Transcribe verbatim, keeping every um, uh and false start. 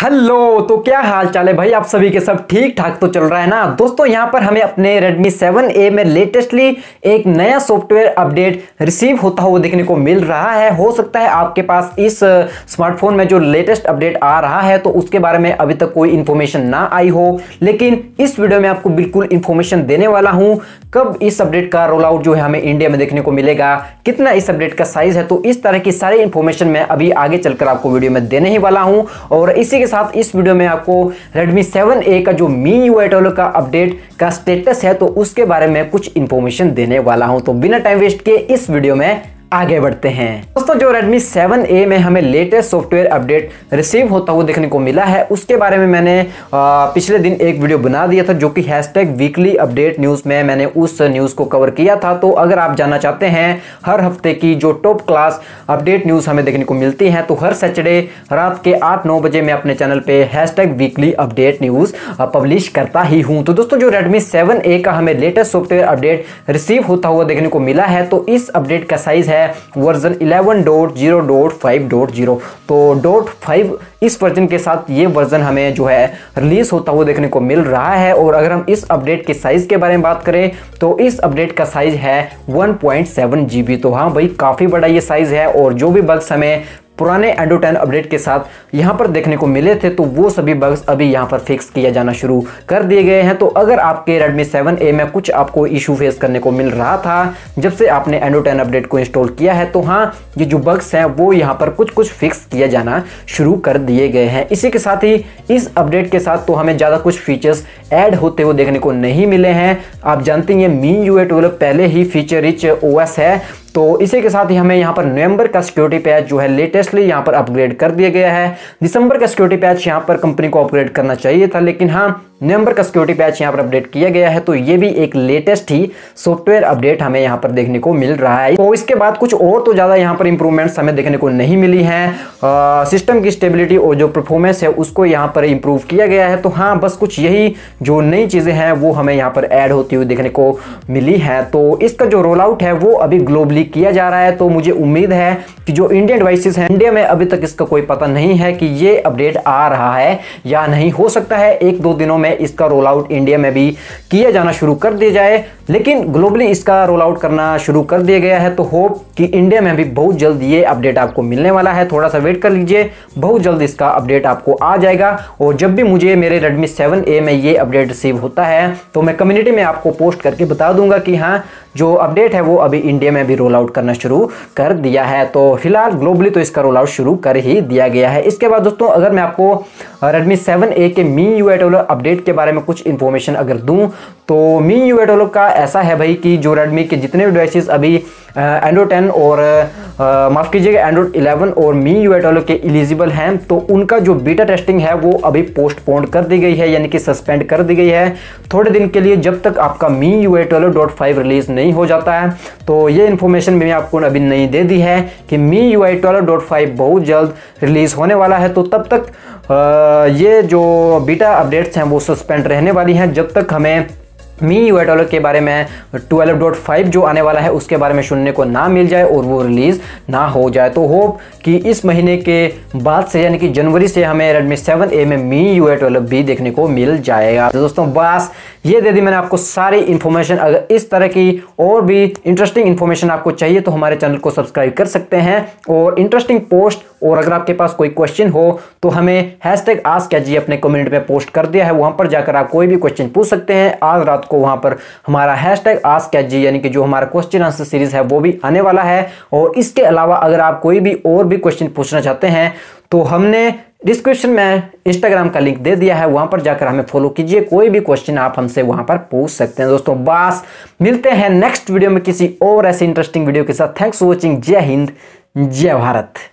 Hello, तो क्या हाल चाल है भाई। आप सभी के सब ठीक ठाक तो चल रहा है ना दोस्तों। यहाँ पर हमें अपने Redmi सेवन ए में लेटेस्टली एक नया सॉफ्टवेयर अपडेट रिसीव होता हुआ देखने को मिल रहा है। हो सकता है आपके पास इस स्मार्टफोन में जो लेटेस्ट अपडेट आ रहा है तो उसके बारे में अभी तक कोई इन्फॉर्मेशन ना आई हो, लेकिन इस वीडियो में आपको बिल्कुल इन्फॉर्मेशन देने वाला हूँ कब इस अपडेट का रोल आउट जो है हमें इंडिया में देखने को मिलेगा, कितना इस अपडेट का साइज है। तो इस तरह की सारी इन्फॉर्मेशन मैं अभी आगे चलकर आपको वीडियो में देने ही वाला हूं। और इसी के साथ इस वीडियो में आपको Redmi सेवन ए का जो मी यू आई ट्वेल्व का अपडेट का स्टेटस है तो उसके बारे में कुछ इन्फॉर्मेशन देने वाला हूं। तो बिना टाइम वेस्ट किए इस वीडियो में आगे बढ़ते हैं दोस्तों। जो Redmi सेवन ए में हमें लेटेस्ट सॉफ्टवेयर अपडेट रिसीव होता हुआ देखने को मिला है उसके बारे में मैंने आ, पिछले दिन एक वीडियो बना दिया था जो कि हैशटैग वीकली अपडेट न्यूज़ में मैंने उस न्यूज़ को कवर किया था। तो अगर आप जानना चाहते हैं हर हफ्ते की जो टॉप क्लास अपडेट न्यूज़ हमें देखने को मिलती है तो हर सैटरडे रात के आठ नौ बजे मैं अपने चैनल पे hashtag weekly update news publish करता ही हूँ। तो दोस्तों जो Redmi सेवन ए का हमें लेटेस्ट सॉफ्टवेयर अपडेट रिसीव होता हुआ देखने को मिला है तो इस अपडेट का साइज है version eleven dot zero dot five dot zero. तो डॉट फाइव इस वर्जन के साथ ये वर्जन हमें जो है रिलीज होता हुआ देखने को मिल रहा है। और अगर हम इस अपडेट के साइज के बारे में बात करें तो इस अपडेट का साइज है one point seven G B. तो हाँ भाई, काफ़ी बड़ा ये साइज है और जो भी बग्स हमें पुराने एंड्रॉइड टेन अपडेट के साथ यहाँ पर देखने को मिले थे तो वो सभी बग्स अभी यहाँ पर फिक्स किया जाना शुरू कर दिए गए हैं। तो अगर आपके Redmi सेवन ए में कुछ आपको इशू फेस करने को मिल रहा था जब से आपने एंड्रॉइड टेन अपडेट को इंस्टॉल किया है तो हाँ, ये जो बग्स हैं वो यहाँ पर कुछ कुछ फिक्स किया जाना शुरू कर दिए गए हैं। इसी के साथ ही इस अपडेट के साथ तो हमें ज़्यादा कुछ फीचर्स ऐड होते हुए देखने को नहीं मिले हैं। आप जानते हैं मी यू आई ट्वेल्व पहले ही फीचर रिच ओ एस है। तो इसी के साथ ही हमें यहाँ पर नवंबर का सिक्योरिटी पैच जो है लेटेस्टली यहाँ पर अपग्रेड कर दिया गया है। दिसंबर का सिक्योरिटी पैच यहाँ पर कंपनी को अपग्रेड करना चाहिए था, लेकिन हाँ, नवंबर का सिक्योरिटी पैच यहाँ पर अपडेट किया गया है। तो ये भी एक लेटेस्ट ही सॉफ्टवेयर अपडेट हमें यहाँ पर देखने को मिल रहा है। तो इसके बाद कुछ और तो ज़्यादा यहाँ पर इंप्रूवमेंट्स हमें देखने को नहीं मिली हैं। सिस्टम की स्टेबिलिटी और जो परफॉर्मेंस है उसको यहाँ पर इंप्रूव किया गया है। तो हाँ, बस कुछ यही जो नई चीज़ें हैं वो हमें यहाँ पर ऐड होती हुई देखने को मिली है। तो इसका जो रोल आउट है वो अभी ग्लोबली किया जा रहा है। तो मुझे उम्मीद है कि जो इंडियन डिवाइसेस हैं, इंडिया में अभी तक इसका कोई पता नहीं है कि ये अपडेट आ रहा है या नहीं। हो सकता है एक दो दिनों में इसका रोल आउट इंडिया में भी किया जाना शुरू कर दिया जाए, लेकिन ग्लोबली इसका रोल आउट करना शुरू कर दिया गया है। तो होप कि इंडिया में भी बहुत जल्द ये अपडेट आपको मिलने वाला है। थोड़ा सा वेट कर लीजिए, बहुत जल्द इसका अपडेट आपको आ जाएगा। और जब भी मुझे मेरे Redmi सेवन ए में ये अपडेट रिसीव होता है तो मैं कम्युनिटी में आपको पोस्ट करके बता दूंगा कि हाँ, जो अपडेट है वो अभी इंडिया में भी रोल आउट करना शुरू कर दिया है। तो फिलहाल ग्लोबली तो इसका रोल आउट शुरू कर ही दिया गया है। इसके बाद दोस्तों अगर मैं आपको Redmi सेवन ए के Mi U I twelve update के बारे में कुछ इन्फॉर्मेशन अगर दूं तो मी यू आई ट्वेल्व का ऐसा है भाई कि जो Redmi के जितने भी डिवाइसेस अभी एंड्रॉइड टेन और माफ़ कीजिएगा एंड्रॉइड इलेवन और मी यू आई ट्वेल्व के एलिजिबल हैं तो उनका जो बीटा टेस्टिंग है वो अभी पोस्टपोन्ड कर दी गई है, यानी कि सस्पेंड कर दी गई है थोड़े दिन के लिए, जब तक आपका Mi U I twelve dot five release नहीं हो जाता है। तो ये इन्फॉर्मेशन मैंने आपको अभी नहीं दे दी है कि Mi U I twelve dot five बहुत जल्द रिलीज होने वाला है। तो तब तक आ, ये जो बीटा अपडेट्स हैं वो सस्पेंड रहने वाली हैं जब तक हमें मी यू आई ट्वेल्व के बारे में ट्वेल्व डॉट फाइव जो आने वाला है उसके बारे में सुनने को ना मिल जाए और वो रिलीज़ ना हो जाए। तो होप कि इस महीने के बाद से यानी कि जनवरी से हमें Redmi सेवन ए में मी यू आई ट्वेल्व भी देखने को मिल जाएगा। तो दोस्तों बस ये दे दी मैंने आपको सारी इन्फॉर्मेशन। अगर इस तरह की और भी इंटरेस्टिंग इन्फॉर्मेशन आपको चाहिए तो हमारे चैनल को सब्सक्राइब कर सकते हैं। और इंटरेस्टिंग पोस्ट और अगर आपके पास कोई क्वेश्चन हो तो हमें हैशटैग आस्क एच जी अपने कम्युनिटी में पोस्ट कर दिया है, वहाँ पर जाकर आप कोई भी क्वेश्चन पूछ सकते हैं। आज रात को वहाँ पर हमारा हैशटैग आस्क एच जी यानी कि जो हमारा क्वेश्चन आंसर सीरीज है वो भी आने वाला है। और इसके अलावा अगर आप कोई भी और भी क्वेश्चन पूछना चाहते हैं तो हमने डिस्क्रिप्शन में इंस्टाग्राम का लिंक दे दिया है, वहां पर जाकर हमें फॉलो कीजिए। कोई भी क्वेश्चन आप हमसे वहां पर पूछ सकते हैं। दोस्तों बस मिलते हैं नेक्स्ट वीडियो में किसी और ऐसी इंटरेस्टिंग वीडियो के साथ। Thanks for watching. जय हिंद, जय भारत।